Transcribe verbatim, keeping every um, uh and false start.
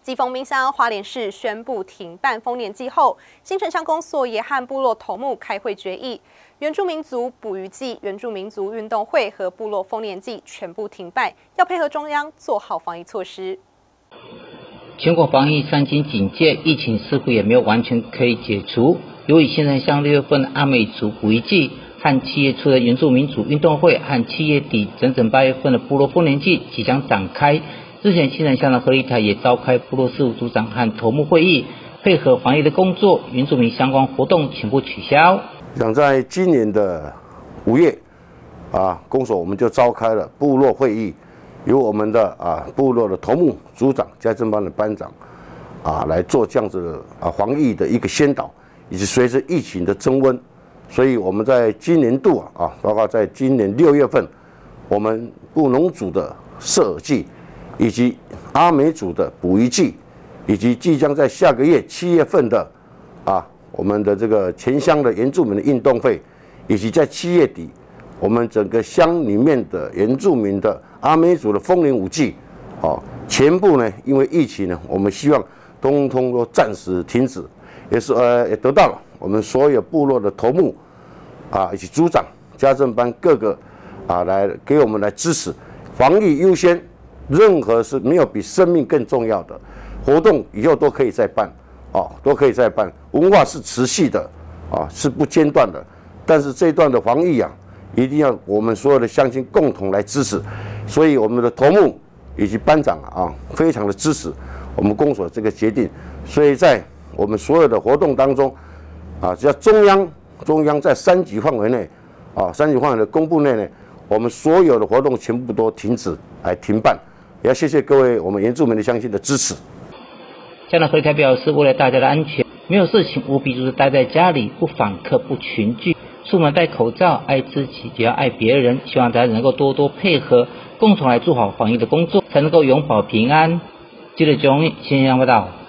季风冰箱，花莲市宣布停办丰年祭后，新城乡公所也和部落头目开会决议，原住民族捕鱼季、原住民族运动会和部落丰年祭全部停办，要配合中央做好防疫措施。 全国防疫三级警戒，疫情似乎也没有完全可以解除。由于新城乡六月份的阿美族捕鱼季和七月初的原住民族运动会和七月底整整八月份的部落丰年祭即将展开。日前，新城乡的合力台也召开部落事务组长和头目会议，配合防疫的工作，原住民相关活动全部取消。 想在今年的五月，啊，公所我们就召开了部落会议，由我们的啊部落的头目、组长、家政班的班长，啊来做这样子的啊防疫的一个宣导，以及随着疫情的增温，所以我们在今年度啊，包括在今年六月份，我们布农族的射耳祭，以及阿美族的捕鱼季，以及即将在下个月七月份的啊我们的这个前乡的原住民的运动会，以及在七月底我们整个乡里面的原住民的阿美族的丰年舞季，哦，全部呢因为疫情呢，我们希望通通都暂时停止，也是呃也得到了我们所有部落的头目啊以及组长、家政班各个啊来给我们来支持，防疫优先。任何是没有比生命更重要的活动，以后都可以再办，哦，都可以再办。文化是持续的，啊，是不间断的。但是这一段的防疫啊，一定要我们所有的乡亲共同来支持。所以我们的头目以及班长啊，非常的支持我们公所这个决定。所以在我们所有的活动当中，啊，只要中央中央在三级范围内，啊，三级范围的公布内呢，我们所有的活动全部都停止来停办。也要谢谢各位我们原住民的乡亲的支持。 乡长合力台表示，为了大家的安全，没有事情务必就是待在家里，不访客，不群聚，出门戴口罩，爱自己也要爱别人。希望大家能够多多配合，共同来做好防疫的工作，才能够永保平安。记者钟新闻报道。